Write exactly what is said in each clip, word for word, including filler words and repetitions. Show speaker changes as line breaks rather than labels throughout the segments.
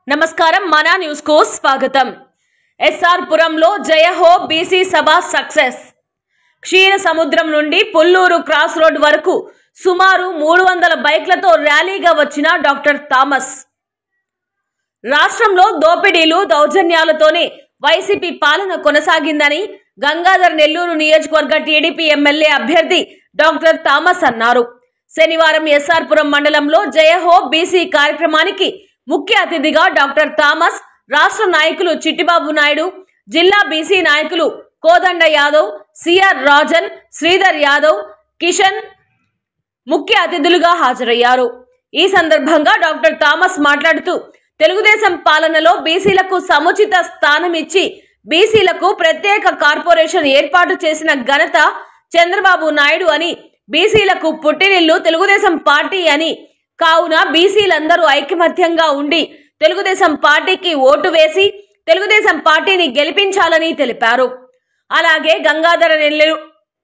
నమస్కారం మన న్యూస్ కు స్వాగతం। ఎస్ఆర్ పురంలో జయ హో బీసీ సభ సక్సెస్। క్షీర సముద్రం నుండి పుల్లూరు క్రాస్ రోడ్ వరకు సుమారు మూడు వందల బైక్లతో ర్యాలీగా వచ్చిన డాక్టర్ థామస్ రాష్ట్రంలో దోపిడీలు దౌర్జన్యాలతోనే వైసీపీ పాలన కొనసాగిందని గంగాధర్ నెల్లూరు నియోజకవర్గ టీడీపీ ఎమ్మెల్యే అభ్యర్థి డాక్టర్ థామస్ అన్నారు। శనివారం ఎస్ఆర్ పురం మండలంలో జయ హో బీసీ కార్యక్రమానికి ముఖ్య అతిథిగా డాక్టర్ థామస్, రాష్ట్ర నాయకులు చిట్టిబాబు నాయుడు, జిల్లా బీసీ నాయకులు కోదండ యాదవ్, సిఆర్ రాజన్, శ్రీధర్ యాదవ్, కిషన్ ముఖ్య అతిథులుగా హాజరయ్యారు। ఈ సందర్భంగా డాక్టర్ థామస్ మాట్లాడుతూ తెలుగుదేశం పాలనలో బీసీలకు సముచిత స్థానం ఇచ్చి బీసీలకు ప్రత్యేక కార్పొరేషన్ ఏర్పాటు చేసిన ఘనత చంద్రబాబు నాయుడు అని, బీసీలకు పుట్టినిల్లు తెలుగుదేశం పార్టీ అని, కావున బీసీలందరూ ఐకమత్యంగా ఉండి తెలుగుదేశం పార్టీకి ఓటు వేసి తెలుగుదేశం పార్టీని గెలిపించాలని తెలిపారు। అలాగే గంగాధర నెల్లూరు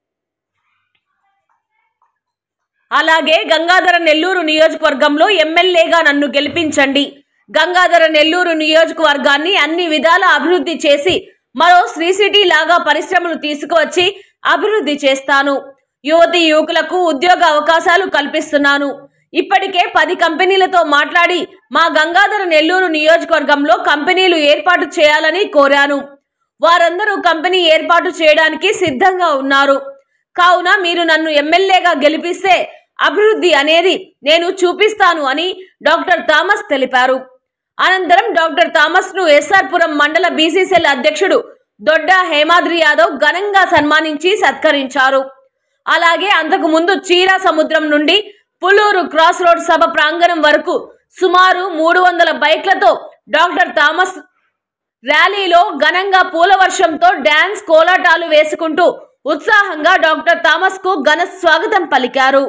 అలాగే గంగాధర నెల్లూరు నియోజకవర్గంలో ఎమ్మెల్యేగా నన్ను గెలిపించండి, గంగాధర నెల్లూరు నియోజకవర్గాన్ని అన్ని విధాల అభివృద్ధి చేసి మరో శ్రీ సిటీ లాగా పరిశ్రమలు తీసుకువచ్చి అభివృద్ధి చేస్తాను, యువతి యువకులకు ఉద్యోగ అవకాశాలు కల్పిస్తున్నాను, ఇప్పటికే పది కంపెనీలతో మాట్లాడి మా గంగాధర నెల్లూరు నియోజకవర్గంలో కంపెనీలు ఏర్పాటు చేయాలని కోరాను, వారందరూ కంపెనీ ఏర్పాటు చేయడానికి సిద్ధంగా ఉన్నారు, కావున మీరు నన్ను ఎమ్మెల్యేగా గెలిపిస్తే అభివృద్ధి అనేది నేను చూపిస్తాను అని డాక్టర్ థామస్ తెలిపారు। అనంతరం డాక్టర్ థామస్ ను ఎస్ఆర్ పురం మండల బీసీసీఎల్ అధ్యక్షుడు దొడ్డ హేమాద్రి యాదవ్ ఘనంగా సన్మానించి సత్కరించారు। అలాగే అంతకు ముందు చీరా సముద్రం నుండి పుల్లూరు క్రాస్ రోడ్ సభ ప్రాంగణం వరకు సుమారు మూడు వందల బైక్లతో డాక్టర్ థామస్ ర్యాలీలో ఘనంగా పూల వర్షంతో డాన్స్ కోలాటాలు వేసుకుంటూ ఉత్సాహంగా డాక్టర్ థామస్ కు ఘన స్వాగతం పలికారు।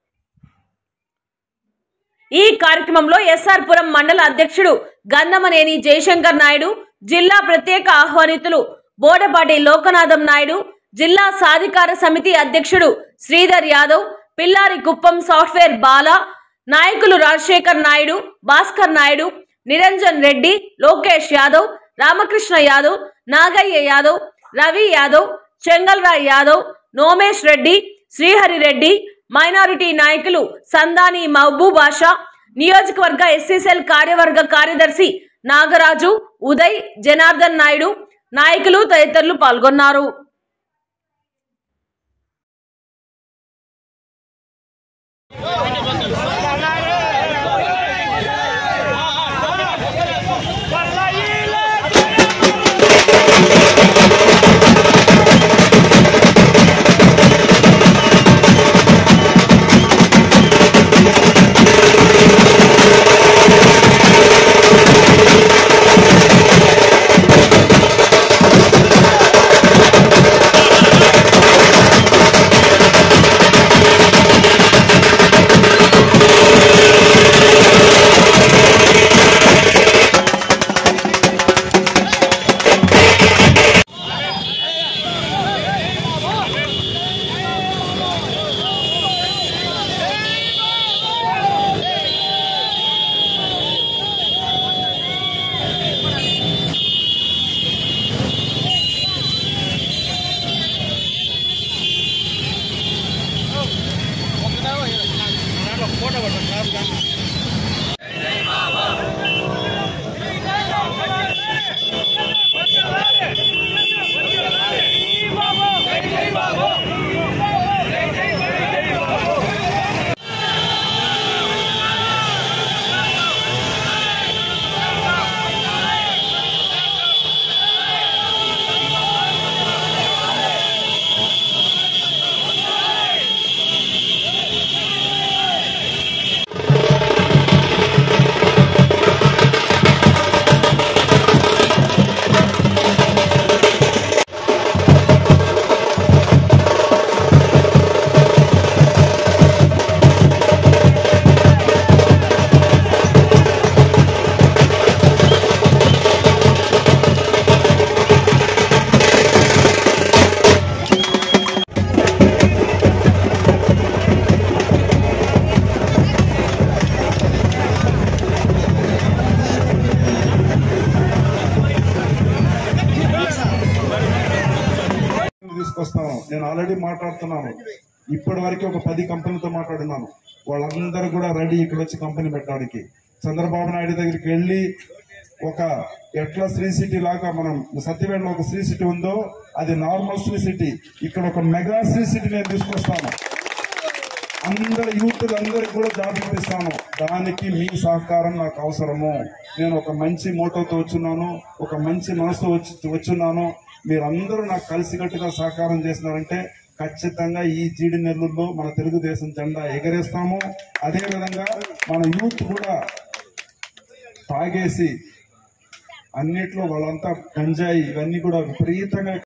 ఈ కార్యక్రమంలో ఎస్ఆర్ పురం మండల అధ్యక్షుడు గంధమనేని జయశంకర్ నాయుడు, జిల్లా ప్రత్యేక ఆహ్వానితులు బోడపాటి లోకనాథం నాయుడు, జిల్లా సాధికార సమితి అధ్యక్షుడు శ్రీధర్ యాదవ్, పిల్లారి కుప్పం సాఫ్ట్వేర్ బాల నాయకులు రాజశేఖర్ నాయుడు, భాస్కర్ నాయుడు, నిరంజన్ రెడ్డి, లోకేష్ యాదవ్, రామకృష్ణ యాదవ్, నాగయ్య యాదవ్, రవి యాదవ్, చెంగల్రాయ్ యాదవ్, నోమేష్ రెడ్డి, శ్రీహరి రెడ్డి, మైనారిటీ నాయకులు సందాని మహబూబ్ బాషా, నియోజకవర్గ ఎస్సీసీఎల్ కార్యవర్గ కార్యదర్శి నాగరాజు, ఉదయ్, జనార్దన్ నాయుడు నాయకులు తదితరులు పాల్గొన్నారు।
నేను ఆల్రెడీ మాట్లాడుతున్నాను. ఇప్పటి వరకు ఒక పది కంపెనీలతో మాట్లాడున్నాను. వాళ్ళందరూ కూడా రెడీ ఇక్కడ వచ్చి కంపెనీ పెట్టడానికి. చంద్రబాబు నాయుడు దగ్గరికి వెళ్ళి ఒక ఎట్లా శ్రీ సిటీ లాగా మనం సత్యవేడలో ఒక శ్రీ సిటీ ఉందో అది నార్మల్ శ్రీ సిటీ, ఇక్కడ ఒక మెగా శ్రీ సిటీ నేను తీసుకొస్తాను. అందరు యూత్ అందరికి కూడా జాబ్ ఇప్పిస్తాను. దానికి మీ సహకారం నాకు అవసరము. నేను ఒక మంచి మోటోతో వచ్చున్నాను, ఒక మంచి మనసు వచ్చి వచ్చున్నాను. మీరందరూ నాకు కలిసికట్టుగా సహకారం చేసినారంటే ఖచ్చితంగా ఈ జీడి నెల్లూరులో మన తెలుగుదేశం జెండా ఎగరేస్తాము. అదేవిధంగా మన యూత్ కూడా తాగేసి అన్నిట్లో వాళ్ళంతా గంజాయి ఇవన్నీ కూడా విపరీతంగా